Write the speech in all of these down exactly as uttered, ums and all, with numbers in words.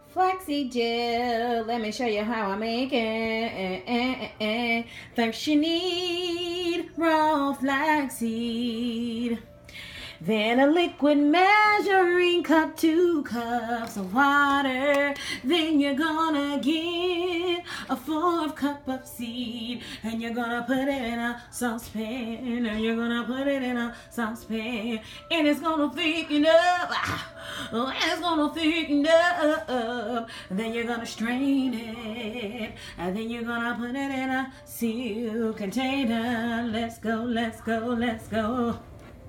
Flaxseed gel, let me show you how I make it. First you need raw flaxseed. Then a liquid measuring cup, two cups of water. Then you're gonna get a fourth cup of seed, and you're gonna put it in a saucepan, and you're gonna put it in a saucepan, and it's gonna thicken up. Oh, it's gonna thicken up. Then you're gonna strain it, and then you're gonna put it in a sealed container. Let's go, let's go, let's go.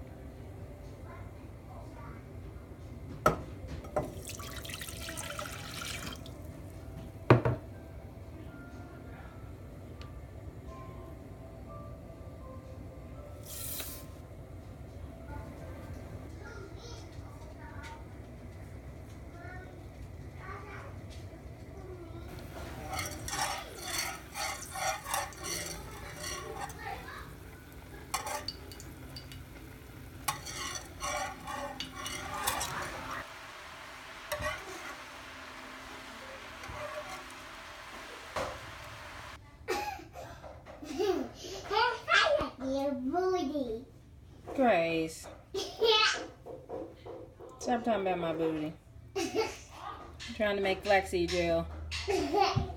Your booty. Grace. Stop talking about my booty. I'm trying to make flaxseed gel.